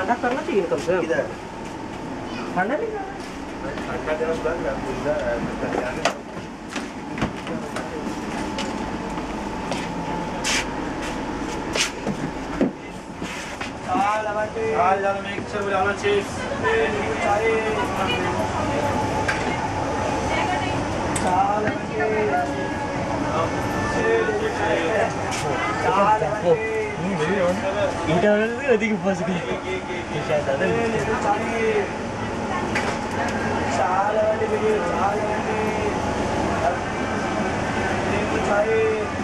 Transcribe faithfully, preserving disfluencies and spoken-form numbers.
ठंडा करना चाहिए कम से कम। ठंडा नहीं करना ठंडा देना बंद कर दूंगा चाल लगा चाल जाना में एक से बुलाना चीज चाय चाल इंटरवल में अधिक फंस गए शायद ज़्यादा चाल चाल चाल